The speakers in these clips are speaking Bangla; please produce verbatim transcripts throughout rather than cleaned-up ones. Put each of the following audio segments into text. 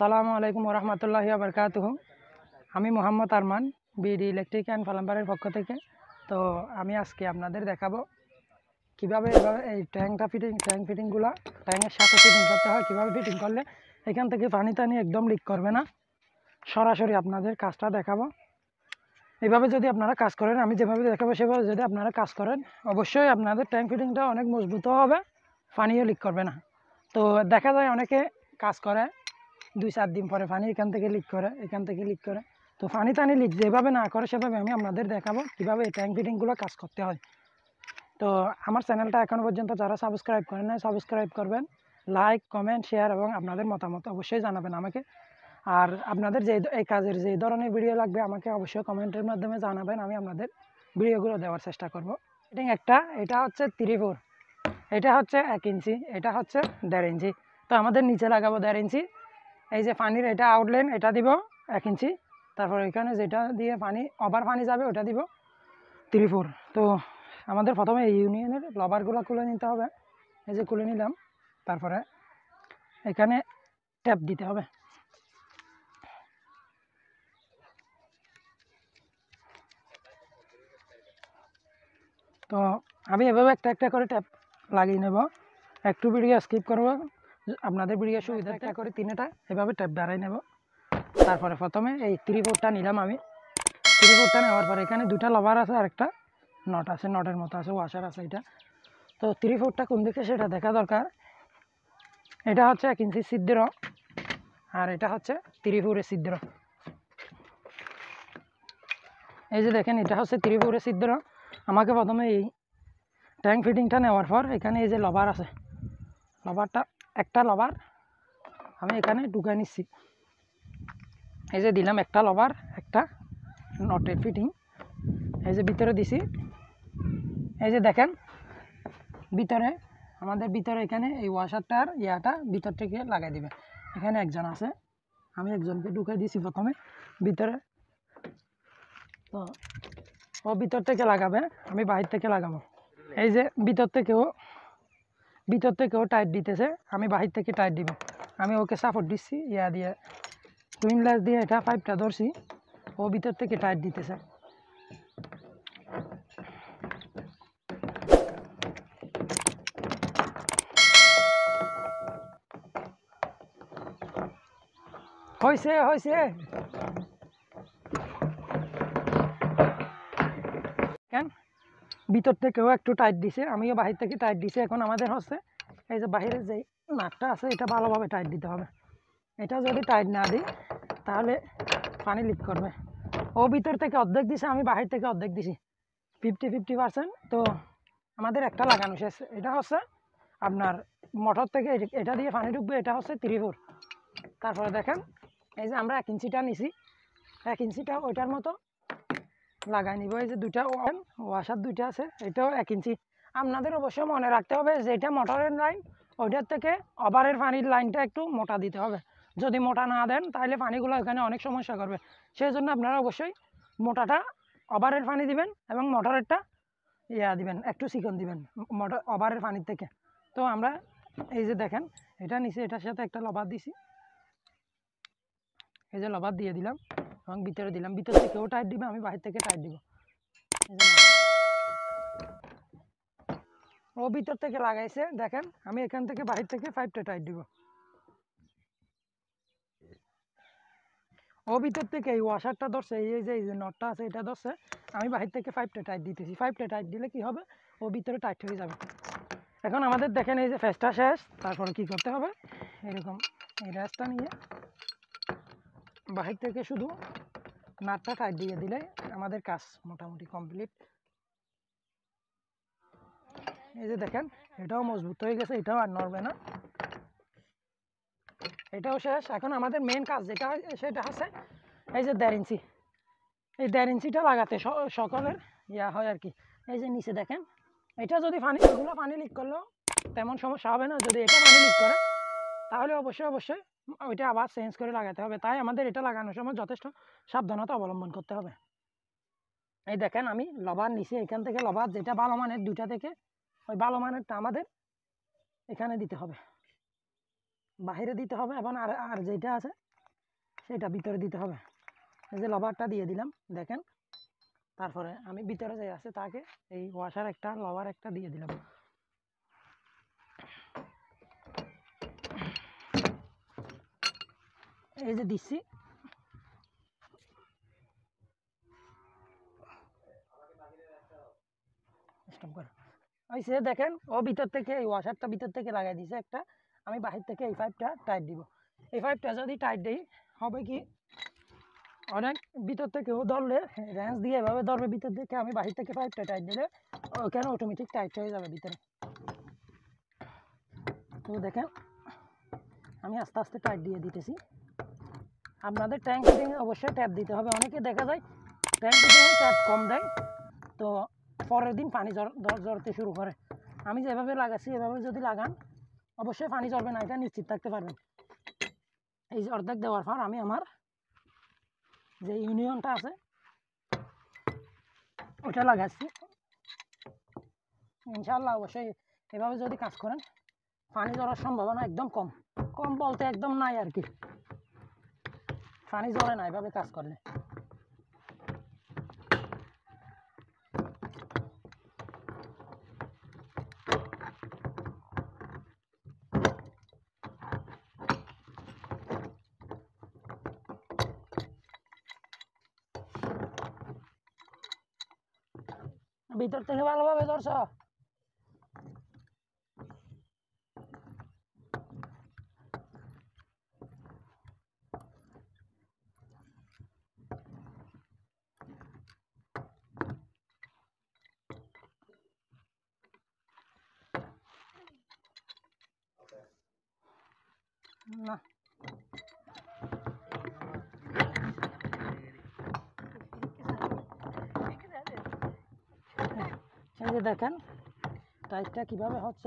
আসসালামু আলাইকুম ওরহমতুল্লাহি ওয়াবারকাতুহু। আমি Mohammad Arman, BD electric and প্লাম্বারের পক্ষ থেকে। তো আমি আজকে আপনাদের দেখাবো কীভাবে এভাবে এই ট্যাঙ্কটা ফিটিং ট্যাঙ্ক ফিটিংগুলো ট্যাঙ্কের সাথে ফিটিং করতে হয়, কীভাবে ফিটিং করলে এখান থেকে পানি টানি একদম লিক করবে না। সরাসরি আপনাদের কাজটা দেখাবো। এভাবে যদি আপনারা কাজ করেন, আমি যেভাবে দেখাবো সেভাবে যদি আপনারা কাজ করেন, অবশ্যই আপনাদের ট্যাঙ্ক ফিটিংটা অনেক মজবুত হবে, পানিও লিক করবে না। তো দেখা যায় অনেকে কাজ করে দুই চার দিন পরে পানি এখান থেকে লিক করে এখান থেকে লিক করে তো পানি টানি লিক যেভাবে না করে সেভাবে আমি আপনাদের দেখাবো কীভাবে এই ট্যাঙ্ক ফিটিংগুলো কাজ করতে হয়। তো আমার চ্যানেলটা এখনও পর্যন্ত যারা সাবস্ক্রাইব করেন নাই সাবস্ক্রাইব করবেন, লাইক কমেন্ট শেয়ার এবং আপনাদের মতামত অবশ্যই জানাবেন আমাকে। আর আপনাদের যে এই কাজের যে ধরনের ভিডিও লাগবে আমাকে অবশ্যই কমেন্টের মাধ্যমে জানাবেন, আমি আপনাদের ভিডিওগুলো দেওয়ার চেষ্টা করব। ফিটিং একটা এটা হচ্ছে থ্রি ফোর, এটা হচ্ছে এক ইঞ্চি, এটা হচ্ছে দেড় ইঞ্চি। তো আমাদের নিচে লাগাবো দেড় ইঞ্চি। এই যে পানির এটা আউটলাইন এটা দিব এক ইঞ্চি, তারপর এখানে যেটা দিয়ে পানি ওভার পানি যাবে ওটা দিব থ্রি ফোর। তো আমাদের প্রথমে এই ইউনিয়নের লবারগুলো খুলে নিতে হবে। এই যে খুলে নিলাম, তারপরে এখানে ট্যাপ দিতে হবে। তো আমি এভাবে একটা একটা করে ট্যাপ লাগিয়ে নেব, একটু ভিডিও স্কিপ করব আপনাদের ভিডিও সুবিধা একটা করে তিনটা এভাবে ট্যাপ দাঁড়াই নেব। তারপরে প্রথমে এই থ্রি ফোরটা নিলাম, আমি থ্রি ফোরটা নেওয়ার পরে এখানে দুটা লবার আছে আর একটা নট আছে, নটের মতো আছে, ওয়াশার আছে এটা। তো থ্রি ফোরটা কোন দিকে সেটা দেখা দরকার। এটা হচ্ছে এক ইঞ্চি ছিদ্র আর এটা হচ্ছে থ্রি ফোরের ছিদ্র। এই যে দেখেন এটা হচ্ছে থ্রি ফোরের ছিদ্র। আমাকে প্রথমে এই ট্যাঙ্ক ফিটিংটা নেওয়ার পর এখানে এই যে লবার আছে, লবারটা একটা লবার আমি এখানে ঢুকে নিচ্ছি। এই যে দিলাম একটা লবার একটা নটের ফিটিং, এই যে ভিতরে দিছি। এই যে দেখেন ভিতরে আমাদের ভিতরে এখানে এই ওয়াশারটার ইয়াটা ভিতর থেকে লাগাই দিবে। এখানে একজন আছে, আমি একজনকে ঢুকে দিছি প্রথমে ভিতরে। তো ও ভিতর থেকে লাগাবে, আমি বাহির থেকে লাগাবো। এই যে ভিতর থেকেও ভিতর থেকেও টাইট দিতেছে, আমি বাহির থেকে টাইট দিব। আমি ওকে সাপোর্ট দিচ্ছি ইয়া দিয়ে, টুইন গ্লাস দিয়ে এটা পাইপটা ধরছি, ও ভিতর থেকে টাইট দিতেছে। হয়েছে হয়েছে কেন ভিতর থেকেও একটু টাইট দিছে, আমিও বাহির থেকে টাইট দিছি। এখন আমাদের হচ্ছে এই যে বাহিরের যে নাটটা আছে এটা ভালোভাবে টাইট দিতে হবে। এটা যদি টাইট না দিই তাহলে পানি লিক করবে। ও ভিতর থেকে অর্ধেক দিছে, আমি বাহির থেকে অর্ধেক দিছি, ফিফটি ফিফটি পার্সেন্ট। তো আমাদের একটা লাগানো শেষ। এটা হচ্ছে আপনার মোটর থেকে এটা দিয়ে পানি ঢুকবে, এটা হচ্ছে থ্রি ফোর। তারপরে দেখেন এই যে আমরা এক ইঞ্চিটা নিছি, এক ইঞ্চিটা ওইটার মতো লাগাই নিব। এই যে দুইটা ওয়াশার দুইটা আছে, এটাও এক ইঞ্চি। আপনাদের অবশ্যই মনে রাখতে হবে যে এটা মোটরের লাইন, ওইটার থেকে ওভারের পানির লাইনটা একটু মোটা দিতে হবে। যদি মোটা না দেন তাহলে পানিগুলো এখানে অনেক সমস্যা করবে। সেই জন্য আপনারা অবশ্যই মোটাটা ওভারের পানি দিবেন এবং মোটরেরটা ইয়া দিবেন একটু চিকন দিবেন মোটর ওভারের পানির থেকে। তো আমরা এই যে দেখেন এটা নিচে, এটার সাথে একটা লবার দিছি, এই যে লবার দিয়ে দিলাম এবং ভিতরে দিলাম। ভিতর থেকেও টাইট দিবে, আমি বাহির থেকে টাইট দিব। ও ভিতর থেকে লাগাইছে দেখেন, আমি এখান থেকে বাহির থেকে পাইপটা টাইট দিব। ও ভিতর থেকে এই ওয়াশারটা ধরছে, এই যে এই যে নটটা আছে এটা ধরছে, আমি বাহির থেকে পাইপটা টাইট দিতেছি। পাইপটা টাইট দিলে কি হবে, ও ভিতরে টাইট হয়ে যাবে। এখন আমাদের দেখেন এই যে ফেসটা শেষ। তারপরে কি করতে হবে, এরকম এই রেসটা নিয়ে বাহির থেকে শুধু নাটটা টাইট দিয়ে দিলে আমাদের কাজ মোটামুটি কমপ্লিট। এই যে দেখেন এটাও মজবুত হয়ে গেছে, এটাও আর নড়বে না, এটাও শেষ। এখন আমাদের মেন কাজ যেটা সেটা হচ্ছে এই যে দেড় ইঞ্চি, এই দেড় ইঞ্চিটা লাগাতে সকলের ইয়া হয় আর কি। এই যে নিচে দেখেন এটা যদি পানি ওগুলো পানি লিক করলেও তেমন সমস্যা হবে না। যদি এটা পানি লিক করে তাহলে অবশ্যই অবশ্যই ওইটা আবার চেঞ্জ করে লাগাতে হবে। তাই আমাদের এটা লাগানোর সময় যথেষ্ট সাবধানতা অবলম্বন করতে হবে। এই দেখেন আমি লবার নিচে, এখান থেকে লবার যেটা ভালো মানের দুইটা থেকে ওই ভালো মানেরটা আমাদের এখানে দিতে হবে, বাহিরে দিতে হবে। এবং আর আর যেটা আছে সেটা ভিতরে দিতে হবে। এই যে লবারটা দিয়ে দিলাম দেখেন, তারপরে আমি ভিতরে যে আছে তাকে এই ওয়াশার একটা লবার একটা দিয়ে দিলাম। এই যে দিচ্ছি, ওই সে দেখেন ও ভিতর থেকে এই ওয়াশারটা ভিতর থেকে লাগাই দিছে একটা, আমি বাহির থেকে এই পাইপটা টাইট দিব। এই পাইপটা যদি টাইট দিই হবে কি, অনেক ভিতর থেকে ও ধরলে রেঞ্জ দিয়ে এভাবে ধরবে ভিতর থেকে, আমি বাহির থেকে পাইপটা টাইট দিলে ওখানে অটোমেটিক টাইট হয়ে যাবে ভিতরে। তো দেখেন আমি আস্তে আস্তে টাইট দিয়ে দিতেছি। আপনাদের ট্যাঙ্ক ফিটিংয়ে অবশ্যই ট্যাপ দিতে হবে। অনেকে দেখা যায় ট্যাঙ্ক ফিটিংয়ে ট্যাপ কম দেয়, তো পরের দিন পানি ঝরতে শুরু করে। আমি যেভাবে লাগাচ্ছি এভাবে যদি লাগান অবশ্যই পানি ঝরবে না, এটা নিশ্চিত থাকতে পারবেন। এই যে অর্ধেক দেওয়ার পর আমি আমার যে ইউনিয়নটা আছে ওটা লাগাচ্ছি। ইনশাআল্লাহ অবশ্যই এভাবে যদি কাজ করেন পানি ঝরার সম্ভাবনা একদম কম, কম বলতে একদম নাই আর কি, পানি ঝরে না এভাবে কাজ করলে। ভিতর থেকে ভালোভাবে ধরছ। না এই যে দেখেন টাইটটা কিভাবে হচ্ছে।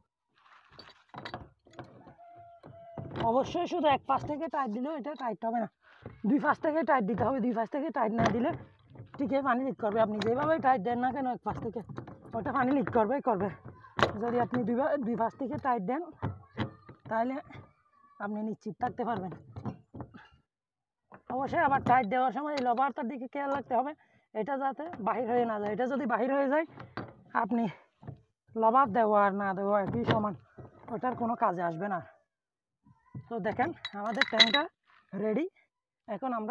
অবশ্যই শুধু এক পাশ থেকে টাইট দিলেও এটা টাইট হবে না, দুই পাশ থেকে টাইট দিতে হবে। দুই পাশ থেকে টাইট না দিলে ঠিকই পানি লিক করবে। আপনি যেভাবে টাইট দেন না কেন এক পাশ থেকে ওটা পানি লিক করবে করবে। যদি আপনি দুই দুই পাশ থেকে টাইট দেন তাহলে আপনি নিশ্চিত থাকতে পারবেন। অবশ্যই আবার টাইট দেওয়ার সময় এই লবারটার দিকে খেয়াল রাখতে হবে, এটা যাতে বাহির হয়ে না যায়। এটা যদি বাহির হয়ে যায় আপনি লবার দেওয়া আর না দেওয়া একই সমান, ওটার কোনো কাজে আসবে না। তো দেখেন আমাদের ট্যাঙ্কটা রেডি। এখন আমরা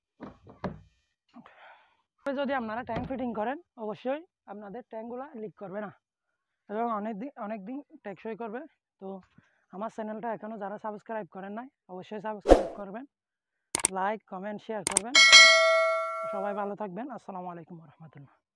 যদি আপনারা ট্যাঙ্ক ফিটিং করেন অবশ্যই আপনাদের ট্যাঙ্কগুলো লিক করবে না এবং অনেক দিন অনেক দিন টেকসই করবে। তো আমার চ্যানেলটা এখনও যারা সাবস্ক্রাইব করেন নাই অবশ্যই সাবস্ক্রাইব করবেন, লাইক কমেন্ট শেয়ার করবেন। সবাই ভালো থাকবেন। আসসালামু আলাইকুম রহমতুল্লাহ।